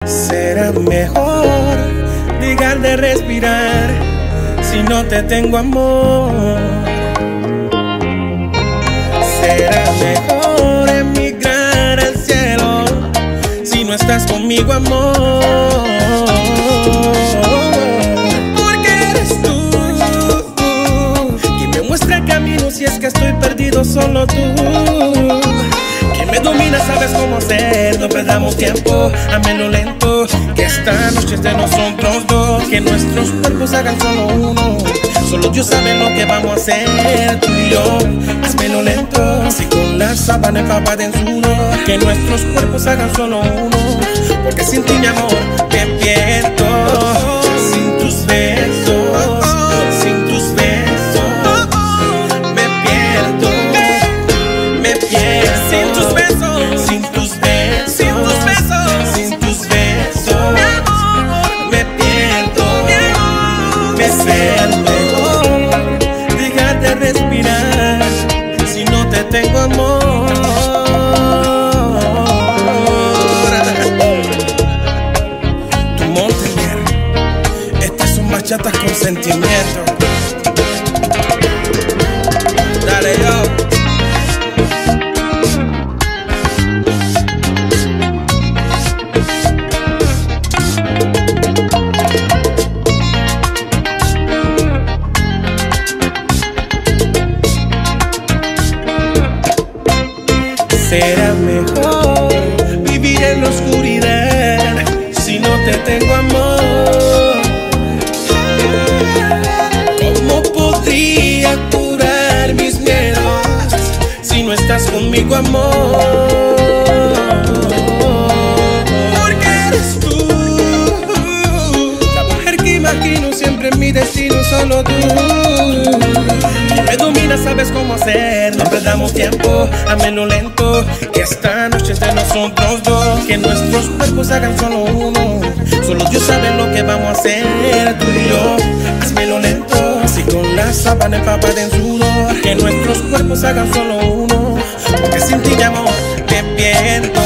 Será mejor dejar de respirar si no te tengo amor. Será mejor emigrar al cielo si no estás conmigo, amor. Porque eres tú quien me muestra el camino si es que estoy perdido, solo tú. Me domina, sabes cómo hacer, no perdamos tiempo, hámelo lento, que esta noche es de nosotros dos, que nuestros cuerpos hagan solo uno, solo Dios sabe lo que vamos a hacer, tú y yo, házmelo lento, así con la sábana empapada en sudor, que nuestros cuerpos hagan solo uno, porque sin ti mi amor me pierdo, sin tus besos, sin tus besos, me pierdo, me pierdo. Sin tus besos, sin tus besos, sin tus besos, sin tus besos, mi amor, me pierdo, mi amor, me pierdo. Dejar de respirar si no te tengo amor. Tu Montaner, estas son bachatas con sentimiento. Dale yo. Será mejor vivir en la oscuridad si no te tengo amor. ¿Cómo podría curar mis miedos si no estás conmigo, amor? Porque eres tú la mujer que imagino siempre en mi destino, solo tú. Me domina, sabes cómo hacer, no perdamos tiempo, hámelo lento, que esta noche es de nosotros dos, que nuestros cuerpos hagan solo uno, solo Dios sabe lo que vamos a hacer, tú y yo, házmelo lento, así con la sábana empapada en sudor, que nuestros cuerpos hagan solo uno, porque sin ti mi amor me pierdo.